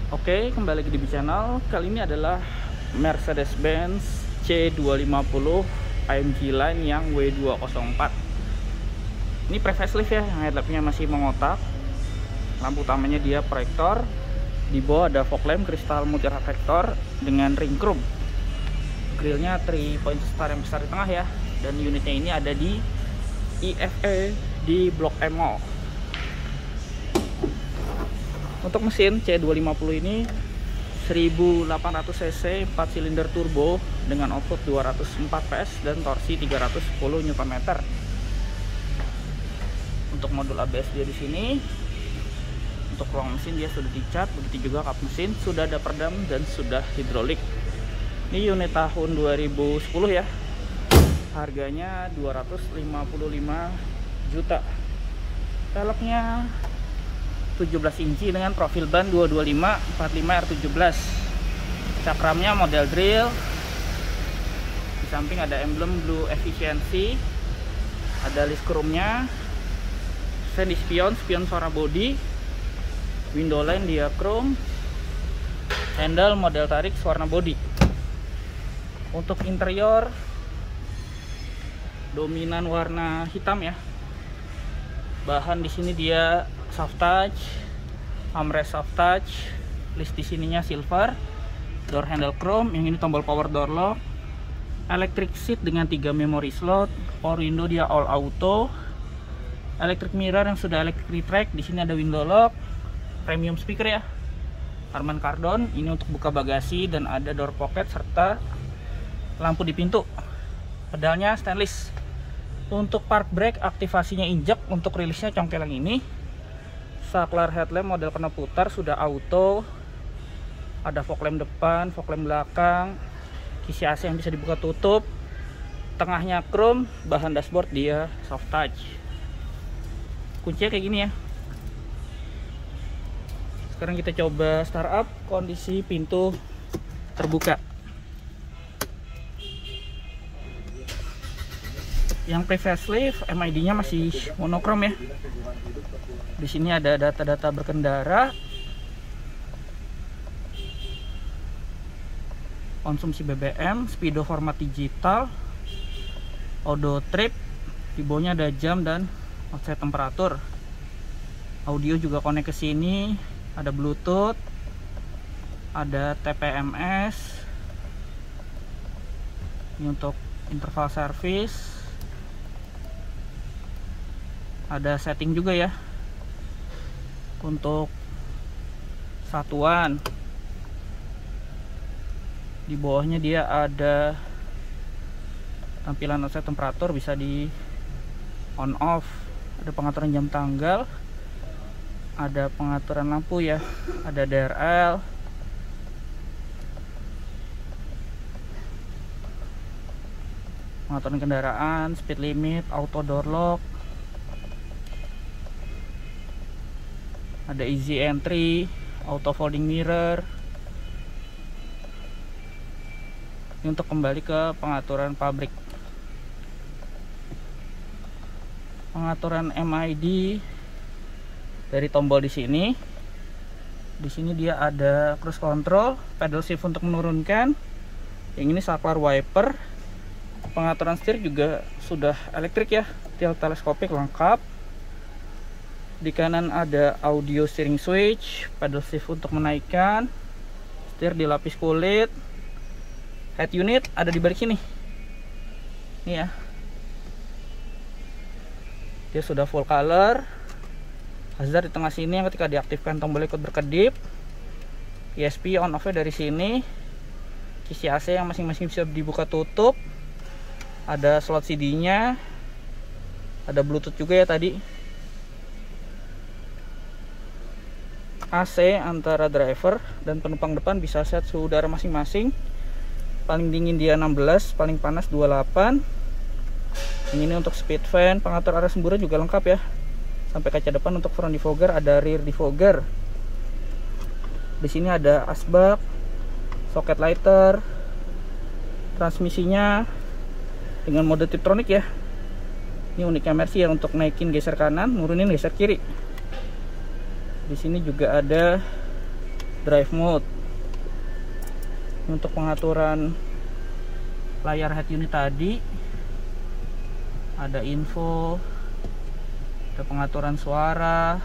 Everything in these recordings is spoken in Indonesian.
Oke, kembali lagi di channel. Kali ini adalah Mercedes-Benz C250 AMG Line yang W204. Ini pre-facelift ya, headlampnya masih mengotak. Lampu utamanya dia proyektor. Di bawah ada fog lamp kristal multi reflektor dengan ring chrome. Grillnya 3 point star yang besar di tengah ya. Dan unitnya ini ada di IFE di Blok M Mall. Untuk mesin C250 ini 1800 cc 4 silinder turbo dengan output 204 PS dan torsi 310 Nm. Untuk modul ABS dia di sini. Untuk ruang mesin dia sudah dicat, begitu juga kap mesin sudah ada peredam dan sudah hidrolik. Ini unit tahun 2010 ya. Harganya 255 juta. Velgnya 17 inci dengan profil ban 225 45 R17. Cakramnya model drill. Di samping ada emblem Blue Efficiency. Ada list chrome-nya. Sandy spion suara body. Window line dia chrome. Handle model tarik warna body. Untuk interior dominan warna hitam ya. Bahan di sini dia soft touch, armrest soft touch, list di sininya silver, door handle chrome, yang ini tombol power door lock, electric seat dengan 3 memory slot, power window dia all auto, electric mirror yang sudah electric track, di sini ada window lock, premium speaker ya, Harman Kardon, ini untuk buka bagasi dan ada door pocket serta lampu di pintu. Pedalnya stainless. Untuk park brake aktivasinya injek, untuk rilisnya congkel yang ini. Saklar headlamp model kena putar sudah auto. Ada fog lamp depan, fog lamp belakang, kisi AC yang bisa dibuka tutup. Tengahnya chrome, bahan dashboard dia soft touch. Kuncinya kayak gini ya. Sekarang kita coba start up, kondisi pintu terbuka. Yang pre-facelift MID-nya masih monokrom ya. Di sini ada data-data berkendara, konsumsi BBM, speedo format digital, auto trip, di bawahnya ada jam dan offset temperatur. Audio juga connect ke sini, ada Bluetooth, ada TPMS. Ini untuk interval service. Ada setting juga ya untuk satuan. Di bawahnya dia ada tampilan offset temperatur, bisa di on off. Ada pengaturan jam tanggal, ada pengaturan lampu ya, ada DRL, pengaturan kendaraan, speed limit, auto door lock, ada easy entry, auto folding mirror. Ini untuk kembali ke pengaturan pabrik. Pengaturan MID dari tombol di sini. Di sini dia ada cruise control, pedal shift untuk menurunkan. Yang ini saklar wiper. Pengaturan setir juga sudah elektrik ya, tilt teleskopik lengkap. Di kanan ada audio steering switch, pedal shift untuk menaikkan, setir dilapis kulit, head unit ada di balik sini. Ini ya, dia sudah full color. Hazard di tengah sini yang ketika diaktifkan tombol ikut berkedip. ESP on off-nya dari sini. Kisi AC yang masing-masing bisa dibuka tutup. Ada slot CD-nya. Ada Bluetooth juga ya tadi. AC antara driver dan penumpang depan bisa set suhu udara masing-masing. Paling dingin dia 16, paling panas 28. Ini untuk speed fan, pengatur arah semburan juga lengkap ya. Sampai kaca depan untuk front defogger, ada rear defogger. Di sini ada asbak, socket lighter, transmisinya dengan mode Tiptronic ya. Ini uniknya Mercy ya, untuk naikin geser kanan, nurunin geser kiri. Di sini juga ada drive mode. Untuk pengaturan layar head unit tadi ada info, ada pengaturan suara.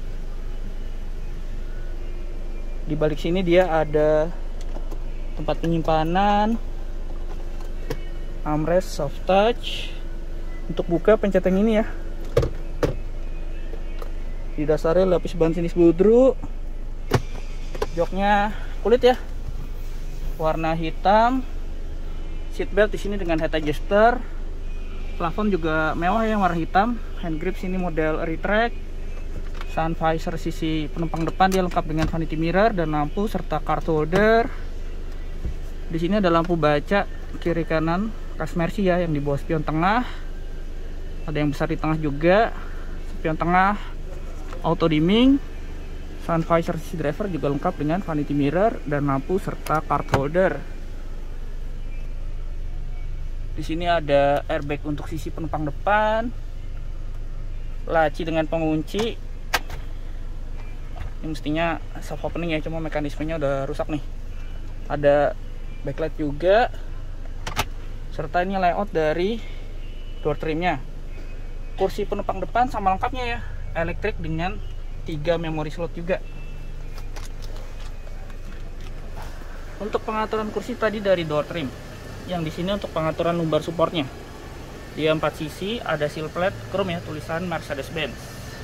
Di balik sini dia ada tempat penyimpanan, armrest soft touch. Untuk buka pencet yang ini ya. Di dasarnya lapis ban sinis budru. Joknya kulit ya, warna hitam. Seatbelt di sini dengan head adjuster. Plafon juga mewah ya, warna hitam. Hand grip sini model retract. Sun visor sisi penumpang depan dia lengkap dengan vanity mirror dan lampu serta card holder. Di sini ada lampu baca kiri kanan khas Mercy ya, yang di bawah spion tengah. Ada yang besar di tengah juga. Spion tengah auto dimming. Sun visor sisi driver juga lengkap dengan vanity mirror dan lampu serta card holder. Di sini ada airbag untuk sisi penumpang depan, laci dengan pengunci. Ini mestinya soft opening ya, cuma mekanismenya udah rusak nih. Ada backlight juga, serta ini layout dari door trimnya. Kursi penumpang depan sama lengkapnya ya, elektrik dengan 3 memory slot juga. Untuk pengaturan kursi tadi dari door trim, yang di sini untuk pengaturan lumbar supportnya. Dia 4 sisi, ada seal plate chrome ya, tulisan Mercedes-Benz.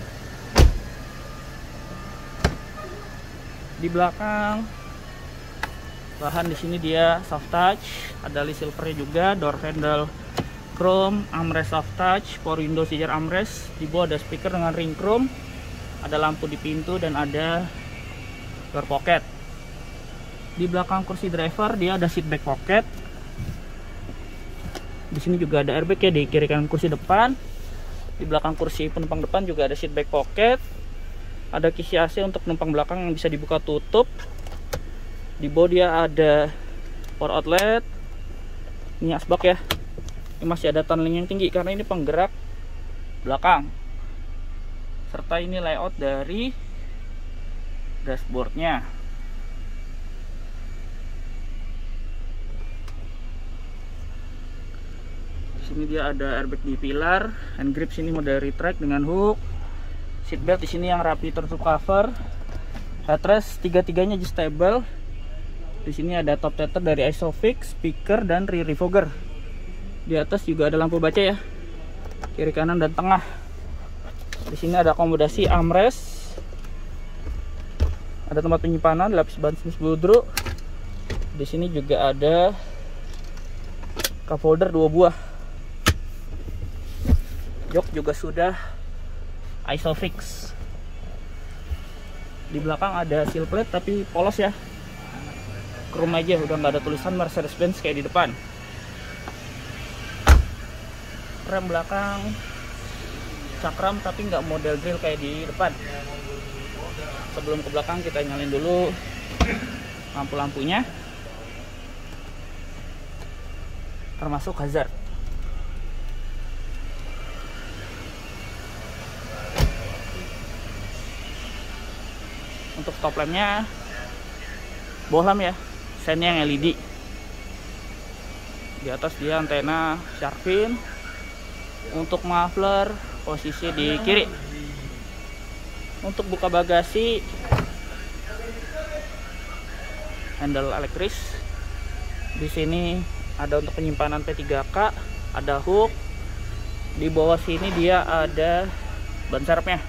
Di belakang bahan di sini dia soft touch, ada list silvernya juga, door handle chrome, armrest soft touch, power window sejar armrest. Di bawah ada speaker dengan ring chrome, ada lampu di pintu dan ada door pocket. Di belakang kursi driver dia ada seat back pocket. Di sini juga ada airbag ya di kiri kanan kursi depan. Di belakang kursi penumpang depan juga ada seat back pocket. Ada kisi AC untuk penumpang belakang yang bisa dibuka tutup. Di bawah dia ada power outlet. Ini asbak ya. Ini masih ada tunneling yang tinggi karena ini penggerak belakang. Serta ini layout dari dashboardnya. Di sini dia ada airbag di pilar, hand grip sini model retract dengan hook. Seatbelt di sini yang rapi tertutup cover. Headrest tiga-tiganya adjustable. Di sini ada top tether dari Isofix, speaker dan rear defogger. Di atas juga ada lampu baca ya, kiri kanan dan tengah. Di sini ada akomodasi armrest, ada tempat penyimpanan, lapis ban sinis budru. Di sini juga ada cup holder 2 buah. Jok juga sudah Isofix. Di belakang ada seal plate tapi polos ya, chrome aja, udah nggak ada tulisan Mercedes-Benz kayak di depan. Rem belakang cakram tapi nggak model grill kayak di depan. Sebelum ke belakang kita nyalain dulu lampu-lampunya, termasuk hazard. Untuk stop lampnya bohlam ya, sennya yang LED. Di atas dia antena shark fin. Untuk muffler posisi di kiri. Untuk buka bagasi handle elektris. Di sini ada untuk penyimpanan P3K, ada hook. Di bawah sini dia ada ban serepnya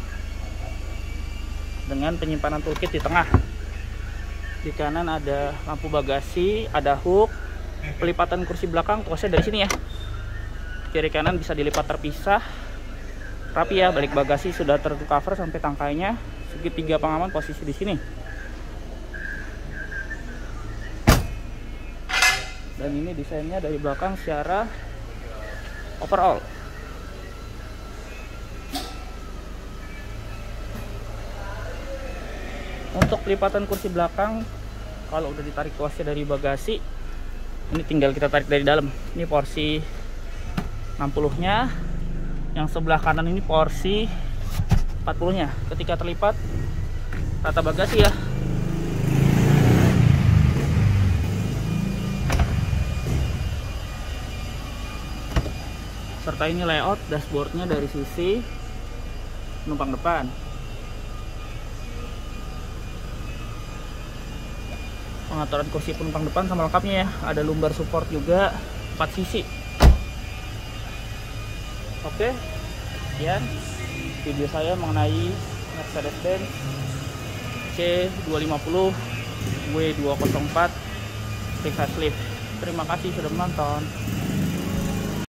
dengan penyimpanan toolkit di tengah. Di kanan ada lampu bagasi, ada hook. Pelipatan kursi belakang tuasnya dari sini ya. Kiri kanan bisa dilipat terpisah. Rapi ya, balik bagasi sudah tercover sampai tangkainya. Segitiga pengaman posisi di sini. Dan ini desainnya dari belakang secara overall. Untuk lipatan kursi belakang, kalau udah ditarik tuasnya dari bagasi, ini tinggal kita tarik dari dalam. Ini porsi 60-nya, yang sebelah kanan ini porsi 40-nya. Ketika terlipat rata bagasi ya, serta ini layout dashboardnya dari sisi penumpang depan. Pengaturan kursi penumpang depan sama lengkapnya ya, ada lumbar support juga 4 sisi. Oke, sekian video saya mengenai Mercedes-Benz C250 W204 facelift. Terima kasih sudah menonton.